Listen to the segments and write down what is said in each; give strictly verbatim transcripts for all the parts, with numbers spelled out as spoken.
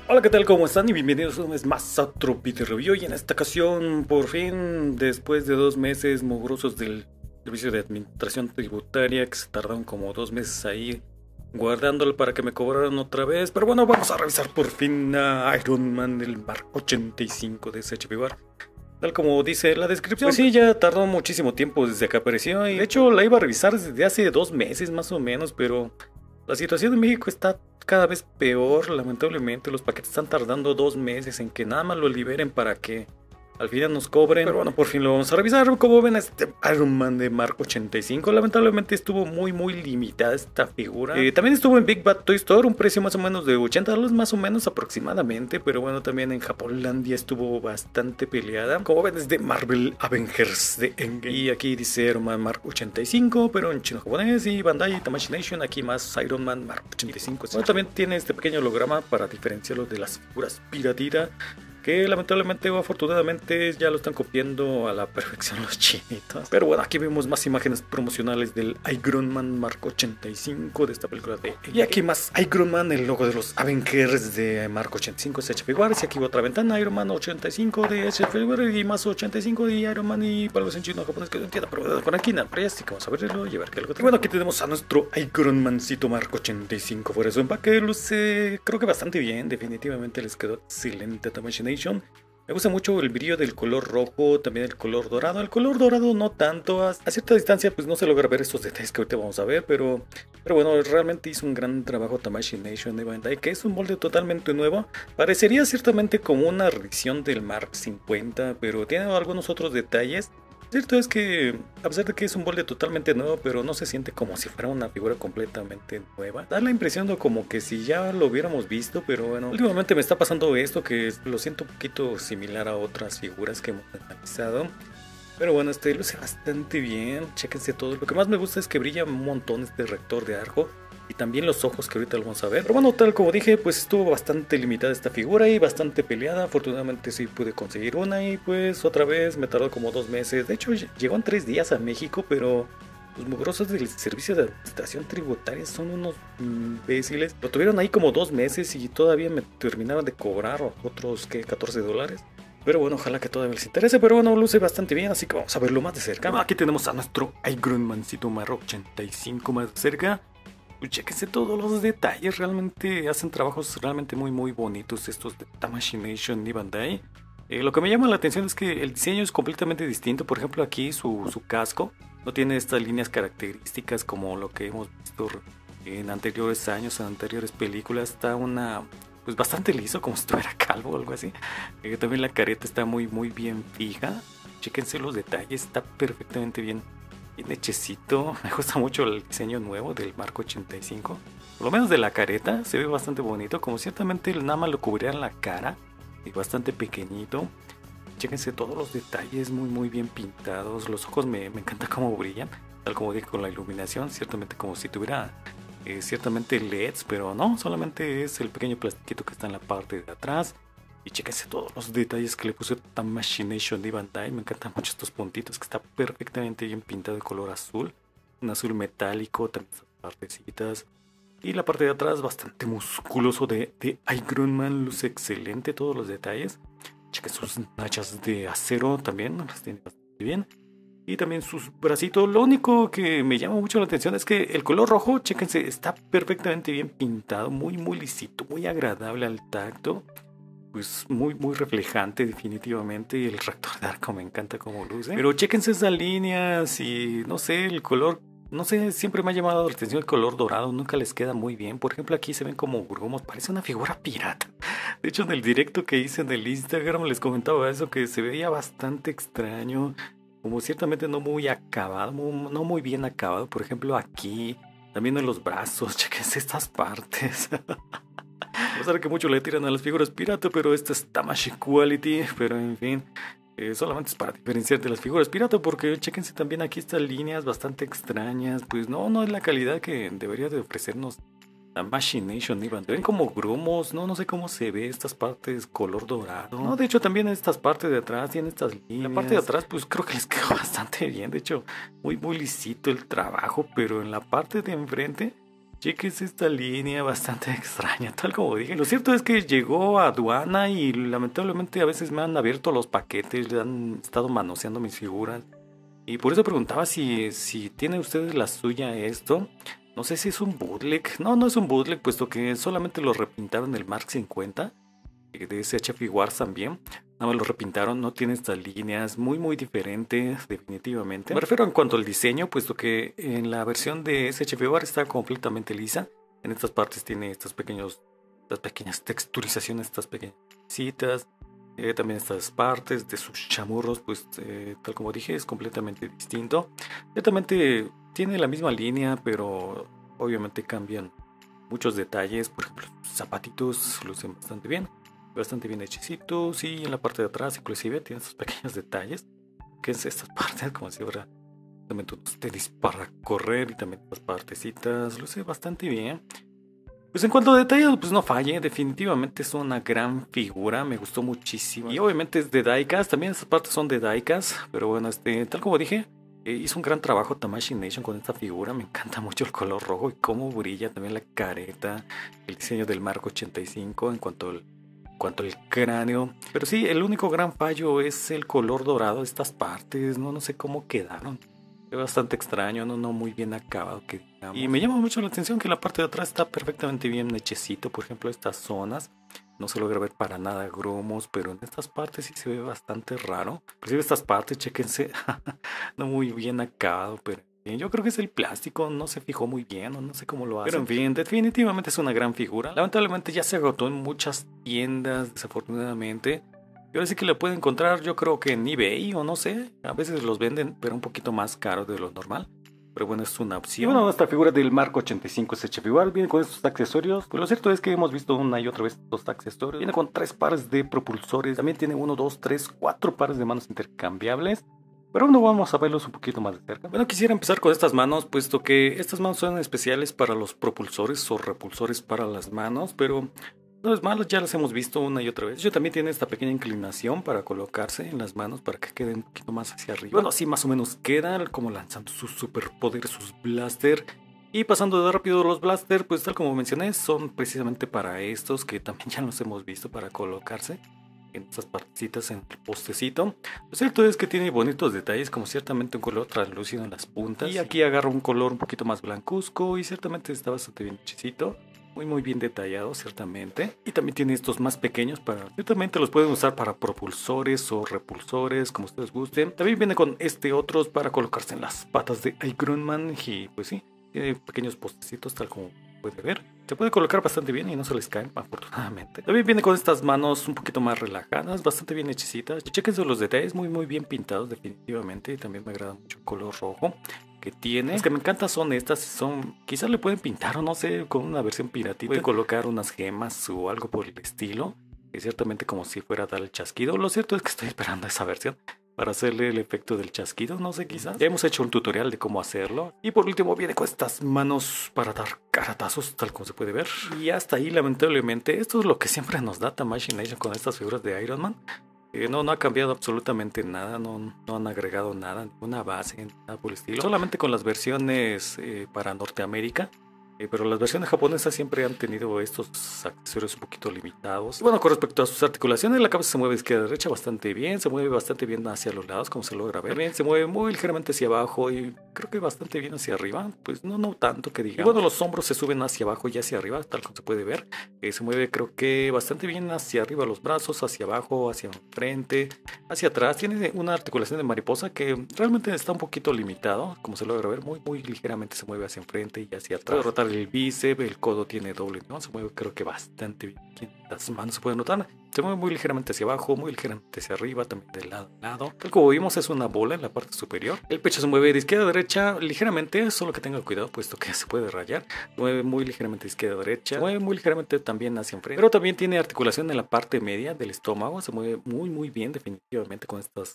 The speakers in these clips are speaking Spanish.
Hola, ¿qué tal? ¿Cómo están? Y bienvenidos una vez más a otro video review. Y en esta ocasión, por fin, después de dos meses mugrosos del Servicio de Administración Tributaria, que se tardaron como dos meses ahí guardándolo para que me cobraran otra vez. Pero bueno, vamos a revisar por fin a Iron Man del Mark ochenta y cinco de S H P War. Tal como dice la descripción, pues sí, ya tardó muchísimo tiempo desde que apareció. Y de hecho la iba a revisar desde hace dos meses más o menos, pero la situación en México está cada vez peor, lamentablemente. Los paquetes están tardando dos meses en que nada más lo liberen para que al final nos cobren. Pero bueno, por fin lo vamos a revisar. Como ven, este Iron Man de Mark ochenta y cinco, lamentablemente estuvo muy muy limitada esta figura. Eh, también estuvo en Big Bad Toy Store, un precio más o menos de ochenta dólares más o menos aproximadamente. Pero bueno, también en Japonlandia estuvo bastante peleada. Como ven, es de Marvel Avengers de Endgame. Y aquí dice Iron Man Mark ochenta y cinco, pero en chino japonés. Y Bandai Tamashii Nation, aquí más Iron Man Mark ochenta y cinco. Bueno, también tiene este pequeño holograma para diferenciarlo de las figuras piratita, que lamentablemente o afortunadamente ya lo están copiando a la perfección los chinitos. Pero bueno, aquí vemos más imágenes promocionales del Iron Man Mark ochenta y cinco de esta película de... Y aquí más Iron Man, el logo de los Avengers de Mark ochenta y cinco S H P War. Y aquí otra ventana, Iron Man ochenta y cinco de S H P War y más ochenta y cinco de Iron Man y para los en chino japonés que no entiendo, pero con aquí nada, pero así que vamos a verlo y a ver qué algo. Y bueno, aquí tenemos a nuestro Iron Mancito Mark ochenta y cinco fuera de su empaque. Luce, creo que bastante bien, definitivamente les quedó excelente Tamashii Nation. Me gusta mucho el brillo del color rojo, también el color dorado. El color dorado no tanto, a, a cierta distancia pues no se logra ver estos detalles que ahorita vamos a ver, pero, pero bueno, realmente hizo un gran trabajo Tamashii Nation de Bandai, que es un molde totalmente nuevo. Parecería ciertamente como una reedición del Mark cincuenta, pero tiene algunos otros detalles. Cierto es que, a pesar de que es un molde totalmente nuevo, pero no se siente como si fuera una figura completamente nueva. Da la impresión de como que si ya lo hubiéramos visto, pero bueno, últimamente me está pasando esto, que lo siento un poquito similar a otras figuras que hemos analizado. Pero bueno, este luce bastante bien, chéquense todo. Lo que más me gusta es que brilla un montón este reactor de arco. Y también los ojos, que ahorita lo vamos a ver. Pero bueno, tal como dije, pues estuvo bastante limitada esta figura y bastante peleada. Afortunadamente sí pude conseguir una y pues otra vez me tardó como dos meses. De hecho llegó en tres días a México, pero los mugrosos del Servicio de Administración Tributaria son unos imbéciles. Lo tuvieron ahí como dos meses y todavía me terminaron de cobrar otros, ¿qué? catorce dólares. Pero bueno, ojalá que todavía les interese. Pero bueno, luce bastante bien, así que vamos a verlo más de cerca. Aquí tenemos a nuestro Iron Mancito Mark ochenta y cinco más de cerca. Pues chéquense todos los detalles, realmente hacen trabajos realmente muy muy bonitos estos de Tamashii Nation y Bandai. Eh, lo que me llama la atención es que el diseño es completamente distinto. Por ejemplo, aquí su, su casco no tiene estas líneas características como lo que hemos visto en anteriores años, en anteriores películas. Está una, pues bastante liso, como si estuviera calvo o algo así. Eh, también la careta está muy muy bien fija. Chéquense los detalles, está perfectamente bien. Bien hechecito, me gusta mucho el diseño nuevo del Mark ochenta y cinco. Por lo menos de la careta, se ve bastante bonito. Como ciertamente el nada más lo cubría en la cara. Y bastante pequeñito. Chéquense todos los detalles muy muy bien pintados. Los ojos me, me encanta cómo brillan. Tal como dije con la iluminación. Ciertamente como si tuviera eh, ciertamente L E Ds. Pero no, solamente es el pequeño plastiquito que está en la parte de atrás. Y chéquense todos los detalles que le puse Tamashii Nation de Bandai. Me encantan mucho estos puntitos, que está perfectamente bien pintado de color azul. Un azul metálico, también estas partecitas. Y la parte de atrás bastante musculoso de, de Iron Man. Luce excelente todos los detalles. Chequen sus nachas de acero también, las tiene bastante bien. Y también sus bracitos. Lo único que me llama mucho la atención es que el color rojo, chéquense, está perfectamente bien pintado. Muy muy lisito, muy agradable al tacto. Pues muy muy reflejante definitivamente. Y el reactor de arco me encanta como luce. Pero chéquense esas líneas y no sé, el color, no sé, siempre me ha llamado la atención el color dorado. Nunca les queda muy bien. Por ejemplo, aquí se ven como grumos, parece una figura pirata. De hecho, en el directo que hice en el Instagram les comentaba eso, que se veía bastante extraño, como ciertamente no muy acabado, no muy bien acabado. Por ejemplo, aquí, también en los brazos, chéquense estas partes. A pesar de que mucho le tiran a las figuras pirata, pero esta es Tamashii Quality. Pero en fin, eh, solamente es para diferenciar de las figuras pirata, porque chéquense también aquí estas líneas bastante extrañas. Pues no, no es la calidad que debería de ofrecernos Tamashii Nation y Bandai. Ven como grumos, no, no sé cómo se ve estas partes color dorado. No, de hecho también estas partes de atrás tienen estas líneas. La parte de atrás pues creo que les quedó bastante bien. De hecho, muy muy lisito el trabajo, pero en la parte de enfrente Cheques esta línea bastante extraña, tal como dije. Lo cierto es que llegó a aduana y lamentablemente a veces me han abierto los paquetes, le han estado manoseando mis figuras. Y por eso preguntaba si, si tiene ustedes la suya esto. No sé si es un bootleg. No, no es un bootleg, puesto que solamente lo repintaron el Mark cincuenta. De S H F Wars también. Nada más lo repintaron, no tiene estas líneas, muy muy diferente definitivamente. Me refiero en cuanto al diseño, puesto que en la versión de S H F Wars está completamente lisa. En estas partes tiene estas, pequeños, estas pequeñas texturizaciones, estas pequeñas citas. Eh, también estas partes de sus chamurros, pues eh, tal como dije, es completamente distinto. Ciertamente tiene la misma línea, pero obviamente cambian muchos detalles. Por ejemplo, sus zapatitos lucen bastante bien. Bastante bien hechicitos, y en la parte de atrás inclusive tiene estos pequeños detalles, que es estas partes como si fuera también unos tenis para correr, y también estas partecitas luce bastante bien. Pues en cuanto a detalles, pues no falle, definitivamente es una gran figura, me gustó muchísimo, y obviamente es de diecast, también estas partes son de diecast, pero bueno, este, tal como dije, eh, hizo un gran trabajo Tamashii Nation con esta figura. Me encanta mucho el color rojo y cómo brilla también la careta, el diseño del Mark ochenta y cinco en cuanto al cuanto al cráneo. Pero sí, el único gran fallo es el color dorado de estas partes. No, no sé cómo quedaron. Es bastante extraño, no, no muy bien acabado, que digamos. Y me llama mucho la atención que la parte de atrás está perfectamente bien hechecito. Por ejemplo, estas zonas no se logra ver para nada grumos, pero en estas partes sí se ve bastante raro. Inclusive estas partes, chéquense, no muy bien acabado, pero yo creo que es el plástico, no se fijó muy bien, o no sé cómo lo hace. Pero en fin, definitivamente es una gran figura. Lamentablemente ya se agotó en muchas tiendas, desafortunadamente. Y ahora sí que la pueden encontrar, yo creo que en eBay o no sé. A veces los venden, pero un poquito más caro de lo normal. Pero bueno, es una opción. Y bueno, esta figura del Mark ochenta y cinco S H F Wars viene con estos accesorios. Pues lo cierto es que hemos visto una y otra vez estos accesorios. Viene con tres pares de propulsores. También tiene uno, dos, tres, cuatro pares de manos intercambiables. Pero bueno, vamos a verlos un poquito más de cerca. Bueno, quisiera empezar con estas manos, puesto que estas manos son especiales para los propulsores o repulsores para las manos, pero no es malo, ya las hemos visto una y otra vez. Yo también tiene esta pequeña inclinación para colocarse en las manos para que queden un poquito más hacia arriba. Bueno, así más o menos quedan, como lanzando sus superpoderes, sus blaster. Y pasando de rápido los blaster, pues tal como mencioné, son precisamente para estos que también ya los hemos visto para colocarse en estas partecitas en el postecito. Lo cierto es que tiene bonitos detalles, como ciertamente un color translúcido en las puntas. Y aquí agarra un color un poquito más blancuzco y ciertamente está bastante bien hechicito. Muy muy bien detallado, ciertamente. Y también tiene estos más pequeños para... Ciertamente los pueden usar para propulsores o repulsores, como ustedes gusten. También viene con este otros para colocarse en las patas de Iron Man. Y pues sí, tiene pequeños postecitos tal como puede ver. Se puede colocar bastante bien y no se les caen, afortunadamente. También viene con estas manos un poquito más relajadas, bastante bien hechicitas. Chequense los detalles, muy muy bien pintados definitivamente. Y también me agrada mucho el color rojo que tiene. Las que me encantan son estas, son quizás le pueden pintar o no sé, con una versión pirativa. Pueden colocar unas gemas o algo por el estilo. Y ciertamente como si fuera a dar el chasquido. Lo cierto es que estoy esperando esa versión para hacerle el efecto del chasquido, no sé, quizás. Ya hemos hecho un tutorial de cómo hacerlo. Y por último viene con estas manos para dar caratazos, tal como se puede ver. Y hasta ahí, lamentablemente, esto es lo que siempre nos da Tamashii Nation con estas figuras de Iron Man. Eh, no, no ha cambiado absolutamente nada, no, no han agregado nada, ninguna base, nada por el estilo. Solamente con las versiones eh, para Norteamérica. Eh, pero las versiones japonesas siempre han tenido estos accesorios un poquito limitados. Bueno, con respecto a sus articulaciones, la cabeza se mueve izquierda a derecha bastante bien, se mueve bastante bien hacia los lados, como se logra ver. También se mueve muy ligeramente hacia abajo y creo que bastante bien hacia arriba, pues no, no tanto que digamos. Y bueno, los hombros se suben hacia abajo y hacia arriba, tal como se puede ver. Eh, se mueve creo que bastante bien hacia arriba los brazos, hacia abajo, hacia frente, hacia atrás. Tiene una articulación de mariposa que realmente está un poquito limitado, como se logra ver, muy, muy ligeramente se mueve hacia enfrente y hacia atrás. Puede rotar el bíceps, el codo tiene doble, ¿no? Se mueve creo que bastante bien. Las manos se pueden notar. Se mueve muy ligeramente hacia abajo, muy ligeramente hacia arriba, también de lado a lado. Tal como vimos es una bola en la parte superior. El pecho se mueve de izquierda a derecha ligeramente, solo que tenga cuidado puesto que se puede rayar. Se mueve muy ligeramente de izquierda a derecha. Se mueve muy ligeramente también hacia enfrente. Pero también tiene articulación en la parte media del estómago. Se mueve muy muy bien definitivamente con estas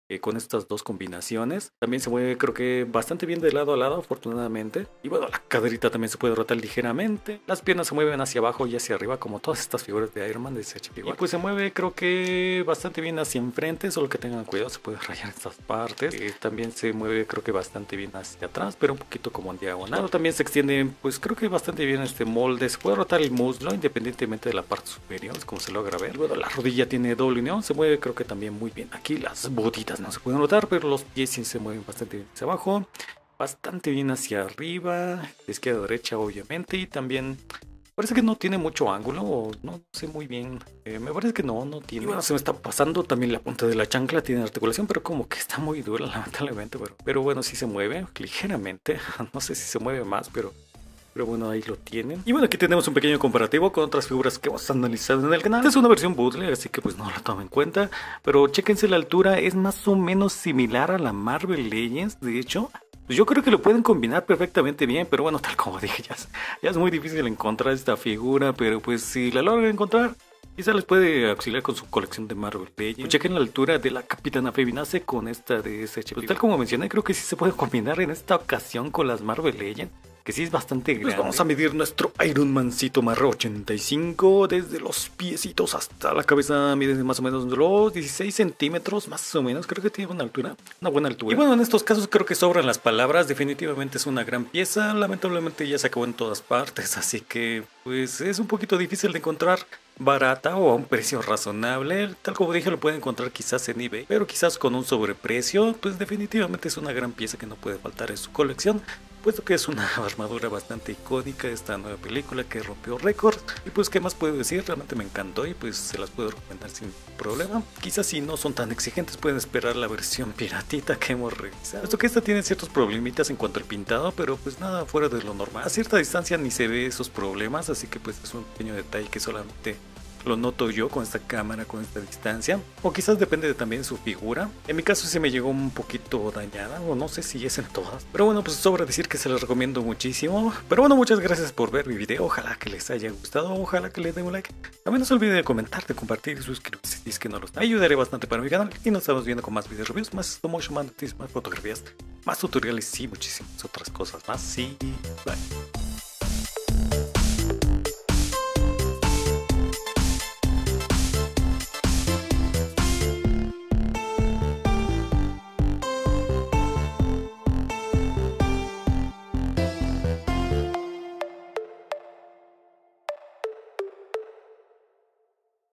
eh, con estas dos combinaciones. También se mueve creo que bastante bien de lado a lado, afortunadamente. Y bueno, la caderita también se puede rotar ligeramente. Las piernas se mueven hacia abajo y hacia arriba, como todas estas figuras de Iron Man de C H P. Y pues se mueve creo que bastante bien hacia enfrente, solo que tengan cuidado, se puede rayar estas partes. Eh, también se mueve creo que bastante bien hacia atrás, pero un poquito como en diagonal. Bueno, también se extiende pues creo que bastante bien este molde. Se puede rotar el muslo independientemente de la parte superior, es como se logra ver. Y bueno, la rodilla tiene doble unión, se mueve creo que también muy bien. Aquí las botitas no se pueden notar, pero los pies sí se mueven bastante bien hacia abajo, bastante bien hacia arriba, de izquierda a derecha obviamente. Y también parece que no tiene mucho ángulo, o no sé muy bien, eh, me parece que no, no tiene. Y bueno, se me está pasando también la punta de la chancla, tiene articulación, pero como que está muy dura lamentablemente, pero, pero bueno, sí se mueve ligeramente, no sé si se mueve más, pero... Pero bueno, ahí lo tienen. Y bueno, aquí tenemos un pequeño comparativo con otras figuras que hemos analizado en el canal. Esta es una versión bootleg, así que pues no la tomen en cuenta. Pero chéquense la altura, es más o menos similar a la Marvel Legends. De hecho, pues yo creo que lo pueden combinar perfectamente bien. Pero bueno, tal como dije, ya es, ya es muy difícil encontrar esta figura. Pero pues si la logran encontrar, quizá les puede auxiliar con su colección de Marvel Legends. Pues chequen la altura de la Capitana Feminace con esta de S H P. Pues tal como mencioné, creo que sí se puede combinar en esta ocasión con las Marvel Legends, que sí es bastante grande. Pues vamos a medir nuestro Iron Mancito Marro ochenta y cinco, desde los piecitos hasta la cabeza mide más o menos los dieciséis centímetros, más o menos. Creo que tiene una altura, una buena altura. Y bueno, en estos casos creo que sobran las palabras. Definitivamente es una gran pieza. Lamentablemente ya se acabó en todas partes, así que pues es un poquito difícil de encontrar barata o a un precio razonable. Tal como dije, lo pueden encontrar quizás en eBay, pero quizás con un sobreprecio. Pues definitivamente es una gran pieza que no puede faltar en su colección, puesto que es una armadura bastante icónica de esta nueva película que rompió récords. Y pues qué más puedo decir, realmente me encantó y pues se las puedo recomendar sin problema. Quizás si no son tan exigentes pueden esperar la versión piratita que hemos revisado, puesto que esta tiene ciertos problemitas en cuanto al pintado, pero pues nada fuera de lo normal. A cierta distancia ni se ve esos problemas, así que pues es un pequeño detalle que solamente lo noto yo con esta cámara, con esta distancia. O quizás depende de también de su figura. En mi caso sí me llegó un poquito dañada, o no sé si es en todas. Pero bueno, pues sobra decir que se las recomiendo muchísimo. Pero bueno, muchas gracias por ver mi video. Ojalá que les haya gustado, ojalá que le den un like. También no se olviden de comentar, de compartir y suscribirse si es que no lo están. Ayudaré bastante para mi canal. Y nos estamos viendo con más videos reviews, más stop motion, más noticias, más fotografías, más tutoriales y muchísimas otras cosas más. Sí, bye.